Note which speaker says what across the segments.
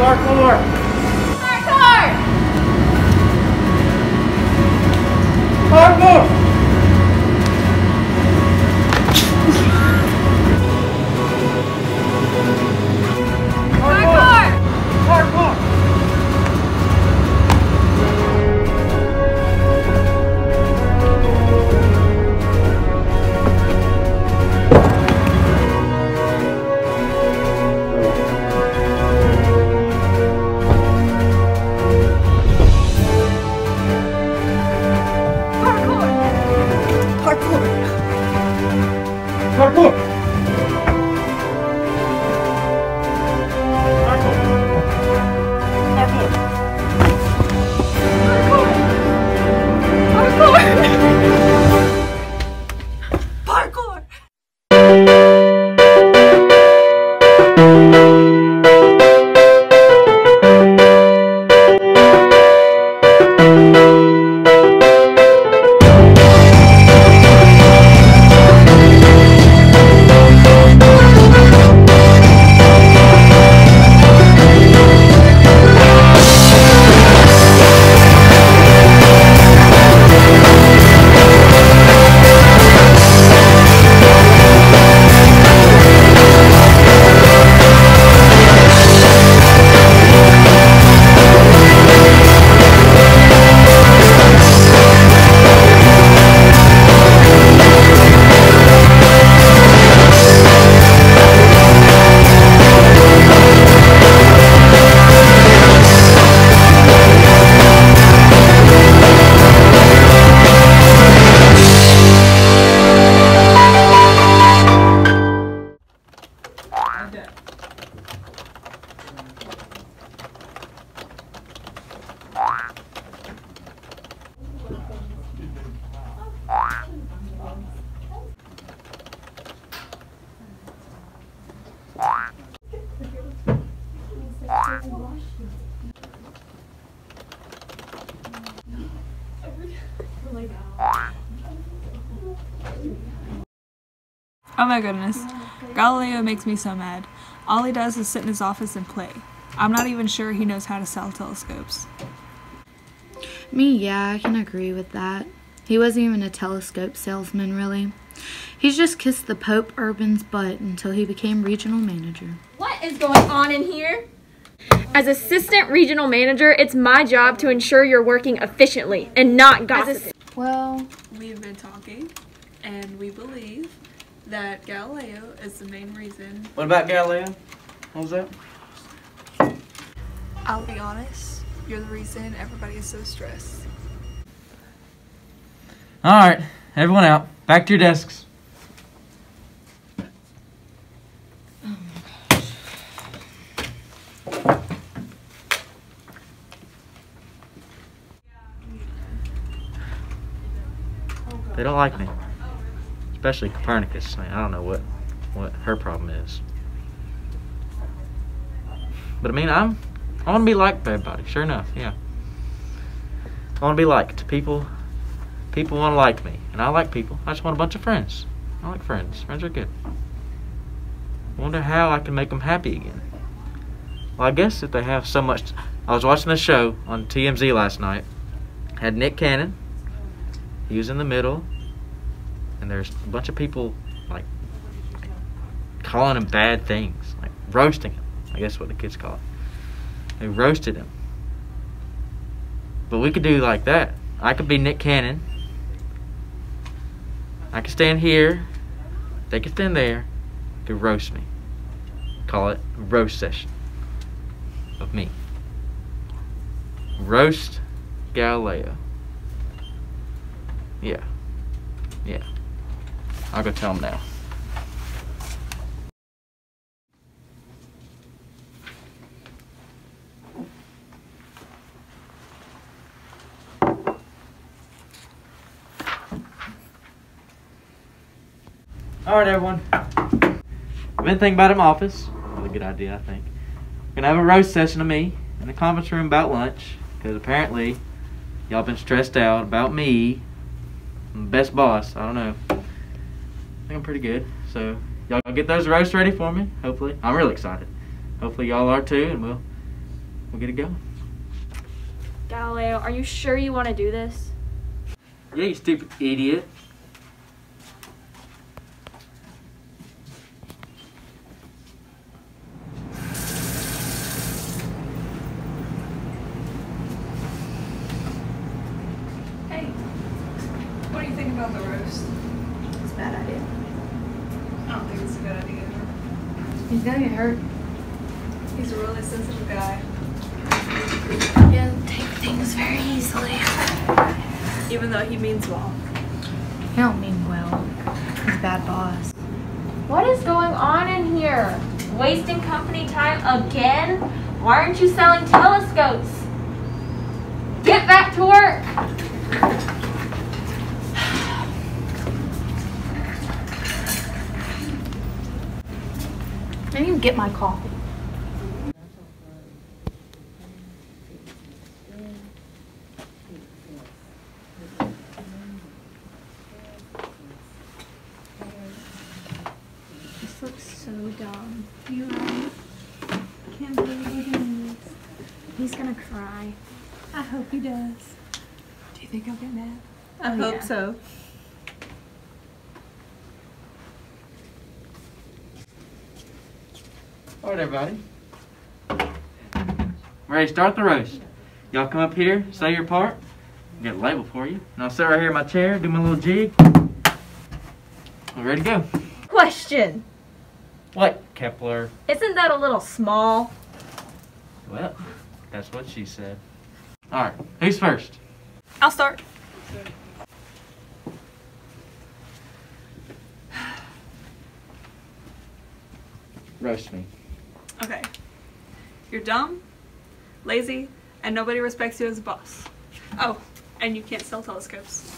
Speaker 1: Parkour!
Speaker 2: Parkour!
Speaker 1: Parkour!
Speaker 2: Parkour!
Speaker 1: Parkour! Parkour!
Speaker 2: Parkour!
Speaker 3: Oh my goodness, Galileo makes me so mad. All he does is sit in his office and play. I'm not even sure he knows how to sell telescopes.
Speaker 4: Yeah, I can agree with that. He wasn't even a telescope salesman, really. He's just kissed the Pope Urban's butt until he became regional manager.
Speaker 2: What is going on in here? As assistant regional manager, it's my job to ensure you're working efficiently and not gossiping.
Speaker 4: Well,
Speaker 3: We've been talking, and we believe that Galileo is the main reason.
Speaker 1: What about Galileo? What was that?
Speaker 3: I'll be honest, you're the reason everybody is so stressed.
Speaker 1: Alright, everyone out. Back to your desks. They don't like me. Especially Copernicus. I don't know what her problem is. But I mean, I want to be liked by everybody. Sure enough, yeah. I want to be liked. People want to like me, and I like people. I just want a bunch of friends. I like friends. Friends are good. I wonder how I can make them happy again. Well, I guess if they have so much. I was watching a show on TMZ last night. Had Nick Cannon. He was in the middle, and there's a bunch of people like calling him bad things, like roasting him. I guess what the kids call it. They roasted him. But we could do like that. I could be Nick Cannon. I could stand here. They could stand there. Could roast me. Call it a roast session of me. Roast Galileo. Yeah. Yeah. I'll go tell him now. Alright, everyone. I've been thinking about it in my office. Really good idea, I think. We're gonna have a roast session of me in the conference room about lunch, because apparently y'all been stressed out about me. I'm the best boss. I don't know. I think I'm pretty good. So y'all get those roasts ready for me, hopefully. I'm really excited. Hopefully y'all are too, and we'll we'll get it going.
Speaker 2: Galileo, are you sure you want to do this?
Speaker 1: Yeah, you stupid idiot.
Speaker 3: Hey, what do you think about the roast?
Speaker 4: It's a bad idea.
Speaker 3: I don't think it's a good idea.
Speaker 4: He's gonna get hurt.
Speaker 3: He's a really sensitive guy.
Speaker 4: He doesn't take things very easily.
Speaker 3: Even though he means well.
Speaker 4: He don't mean well. He's a bad boss.
Speaker 2: What is going on in here? Wasting company time again? Why aren't you selling telescopes? Get back to work!
Speaker 4: I didn't even get my coffee.
Speaker 2: This looks so dumb. You're right. I can't believe we're doing this. He's gonna cry.
Speaker 3: I hope he does. Do you think he'll get mad? I
Speaker 2: Oh,
Speaker 3: hope
Speaker 2: yeah.
Speaker 3: so.
Speaker 1: All right, everybody. Ready to start the roast. Y'all come up here, say your part. I'll get a label for you. And I'll sit right here in my chair, do my little jig. We're ready to go.
Speaker 2: Question.
Speaker 1: What, Kepler?
Speaker 2: Isn't that a little small?
Speaker 1: Well, that's what she said. All right, who's first?
Speaker 3: I'll start.
Speaker 1: Roast me.
Speaker 3: Okay. You're dumb, lazy, and nobody respects you as a boss. Oh, and you can't sell telescopes.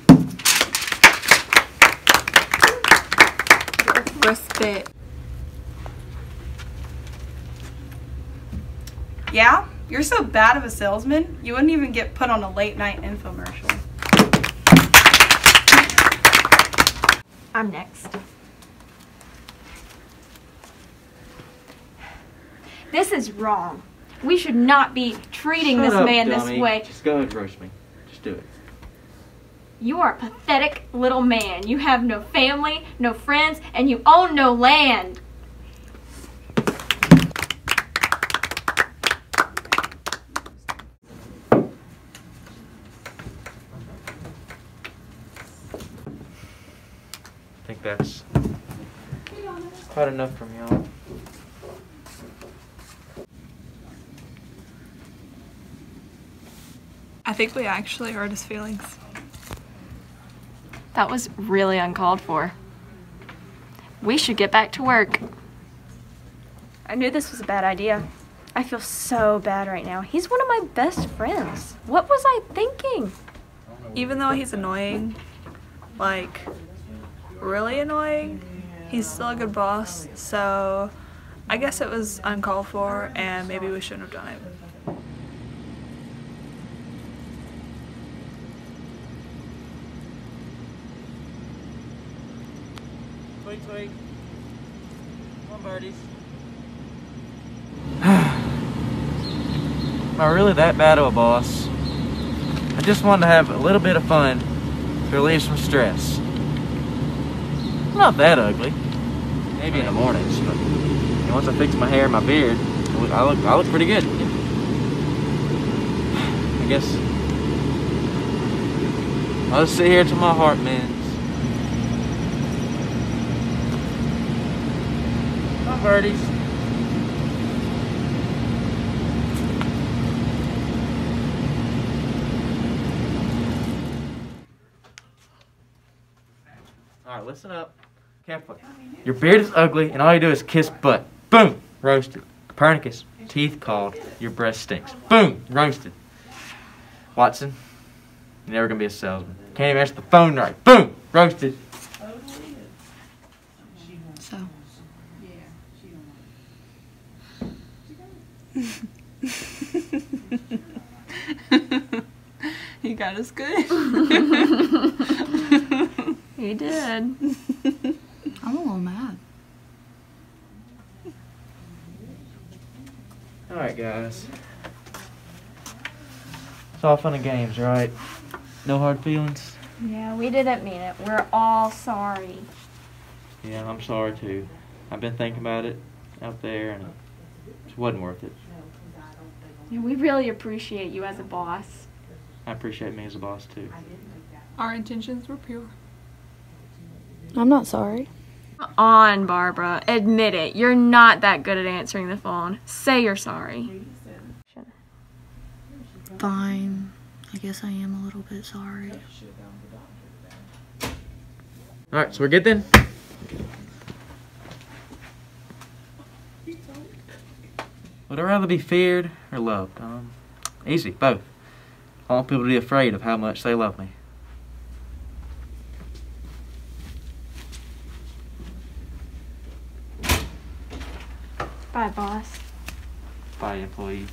Speaker 3: Respect.
Speaker 5: Yeah? You're so bad of a salesman, you wouldn't even get put on a late night infomercial.
Speaker 2: I'm next. This is wrong. We should not be treating
Speaker 1: Shut
Speaker 2: this
Speaker 1: up,
Speaker 2: man
Speaker 1: dummy.
Speaker 2: this way.
Speaker 1: Just go ahead and roast me. Just do it.
Speaker 2: You are a pathetic little man. You have no family, no friends, and you own no land.
Speaker 1: I think that's quite enough from y'all.
Speaker 3: I think we actually hurt his feelings.
Speaker 2: That was really uncalled for. We should get back to work. I knew this was a bad idea. I feel so bad right now. He's one of my best friends. What was I thinking?
Speaker 3: Even though he's annoying, like, really annoying, he's still a good boss, so I guess it was uncalled for and maybe we shouldn't have done it.
Speaker 1: Tweet, tweet. Come on, birdies. Am I really that bad of a boss? I just wanted to have a little bit of fun to relieve some stress. I'm not that ugly. Maybe in the mornings, but once I fix my hair and my beard, I look pretty good. I guess I'll just sit here till my heart mends. Come on, birdies. Alright, listen up. Kepler. Your beard is ugly and all you do is kiss butt. Boom! Roasted. Copernicus. Teeth called. Your breath stinks. Boom! Roasted. Watson. You're never gonna be a salesman. Can't even answer the phone right. Boom! Roasted.
Speaker 4: So.
Speaker 3: He got us good.
Speaker 2: He did.
Speaker 4: I'm a little mad.
Speaker 1: Alright, guys. It's all fun and games, right? No hard feelings?
Speaker 2: Yeah, we didn't mean it. We're all sorry.
Speaker 1: Yeah, I'm sorry too. I've been thinking about it out there and it just wasn't worth it.
Speaker 2: Yeah, we really appreciate you as a boss.
Speaker 1: I appreciate me as a boss too.
Speaker 3: Our intentions were pure.
Speaker 4: I'm not sorry.
Speaker 2: Come on, Barbara. Admit it. You're not that good at answering the phone. Say you're sorry.
Speaker 4: Fine. I guess I am a little bit sorry.
Speaker 1: Alright, so we're good then? Would I rather be feared or loved? Easy, both. I want people to be afraid of how much they love me.
Speaker 2: Bye, boss.
Speaker 1: Bye, employee.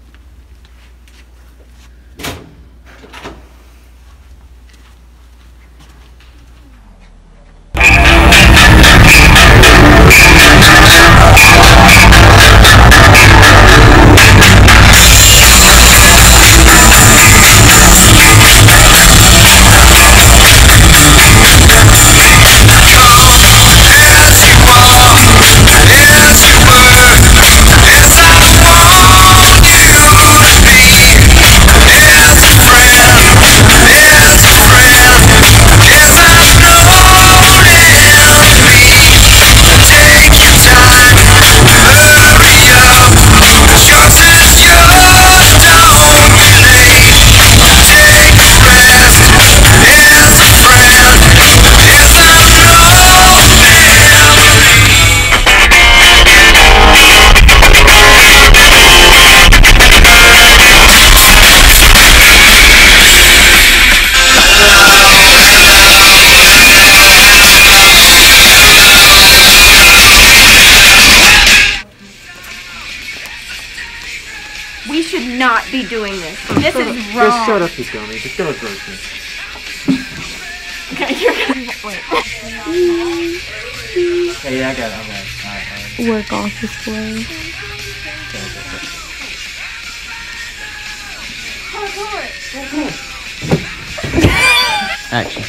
Speaker 2: We should not be doing this. This is wrong.
Speaker 1: Just shut up, you dummy. Just go approach me.
Speaker 2: Okay, you're gonna wait.
Speaker 1: Yeah, I got it. Okay. Alright.
Speaker 4: Work office way.
Speaker 1: Action.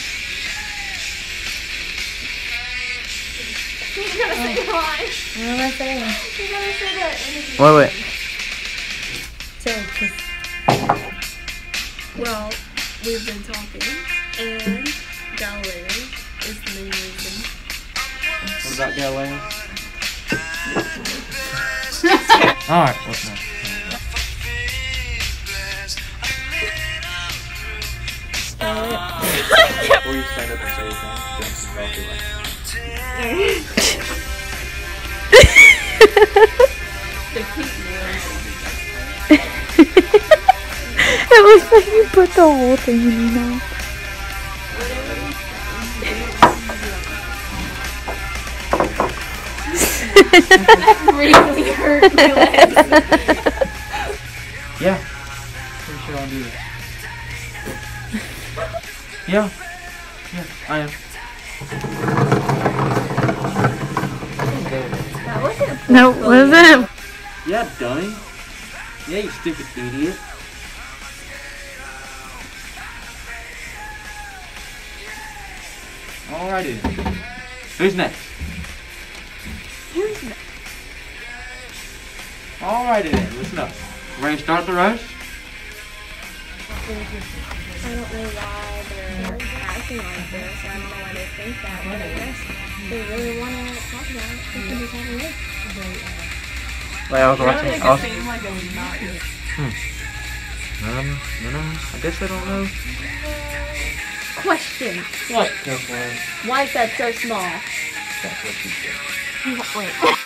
Speaker 2: You're gonna say your line.
Speaker 4: What am I saying?
Speaker 2: You're gonna say that.
Speaker 1: Wait.
Speaker 3: Well, we've been talking, and Galileo is the main reason.
Speaker 1: What about Galileo? Alright, what's next? Before you stand up and say anything, drink some coffee like
Speaker 4: It looks like you put the whole thing in your mouth.
Speaker 2: That really hurt my legs.
Speaker 1: Yeah. Pretty sure I'll do this. Yeah, I am.
Speaker 2: That wasn't.
Speaker 4: No, wasn't.
Speaker 1: Yeah, dummy. Yeah, you stupid idiot. Alrighty then. Who's next?
Speaker 2: Who's next?
Speaker 1: Alrighty then, listen up. Ready to start the roast?
Speaker 2: I don't know why they're acting like this. I don't know why they think that, but I guess they really want to talk about it. They can just have a look.
Speaker 1: Like I was watching.
Speaker 3: Make it seem like it's not good.
Speaker 1: I guess I don't know.
Speaker 2: Question.
Speaker 1: What? Careful.
Speaker 2: Why is that so small?
Speaker 1: That's what she said.
Speaker 2: Wait.